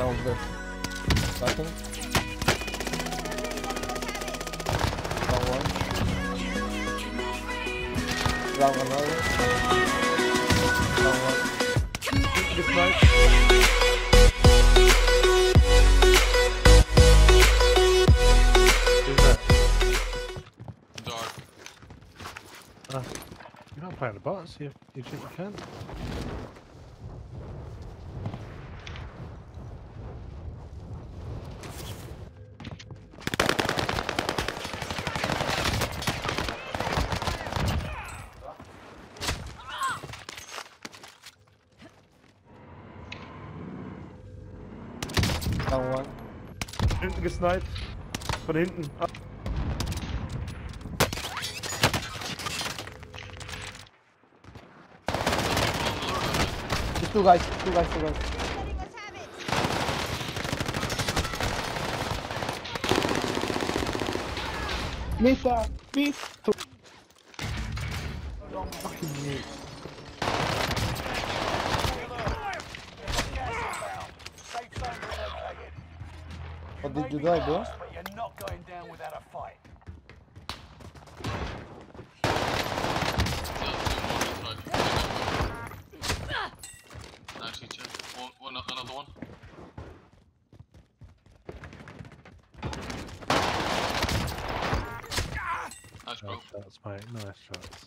Down there. Backing. Down one. Down another. Down one. This night. Who's that? Dark. You're not playing the bots, you think you can? Down one. Hinten gesniped. Von hinten. Ah. Just two guys. Misa, Fucking mute. What did you do, bro? But you're not going down without a fight. Nice, Etjn. Another one. Nice, bro. Nice shots, mate. Nice shots.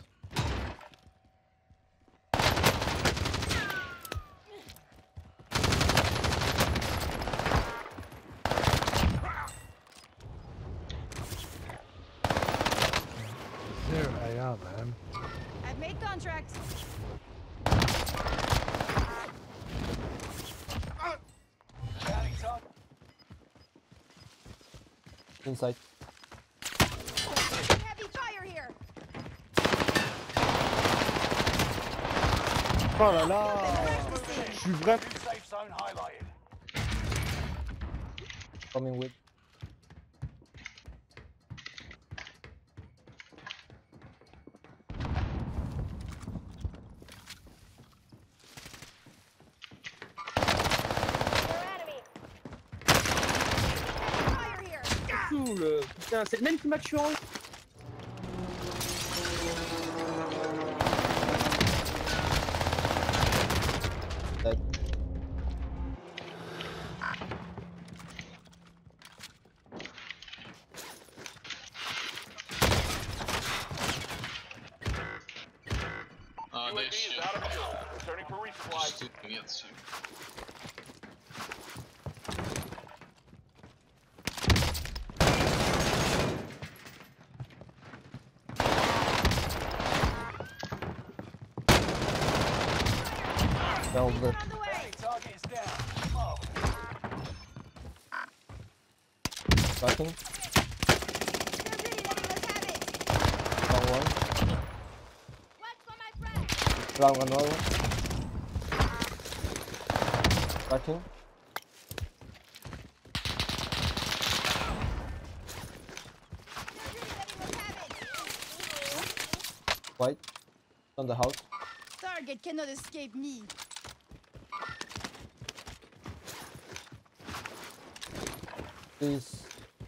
Zero AR, man. I've made contracts. Inside. Heavy fire here. oh là là, je suis vraiment... Safe zone highlighted. Coming with. Fire here. Cool. Putain, c'est le même qui m'a tué en haut. Dead. They shoot. Out of fuel. Returning for resupply. Just looking at you. Down there. On the way. Enemy target is down. Oh. Backing. They're ready. Let's have it. Down one. What's for my friend? Down another. Backing. They're ready. Let's have it. White. On the house. Target cannot escape me. Please.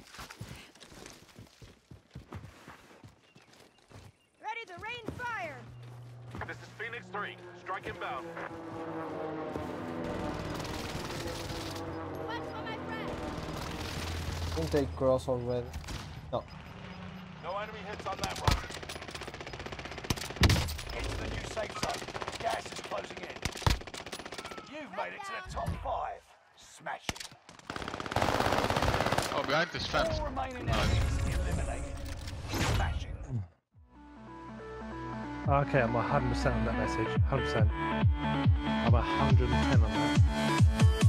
Ready to rain fire. This is Phoenix 3. Strike inbound. What's for my friend? Don't take cross already. No. No enemy hits on that one. Into the new safe zone. Gas is closing in. You've made it to the top 5. Smash it. Oh, behind this fence. All remaining enemies eliminated. Smash it. Okay, I'm 100% on that message. 100%. I'm 110 on that.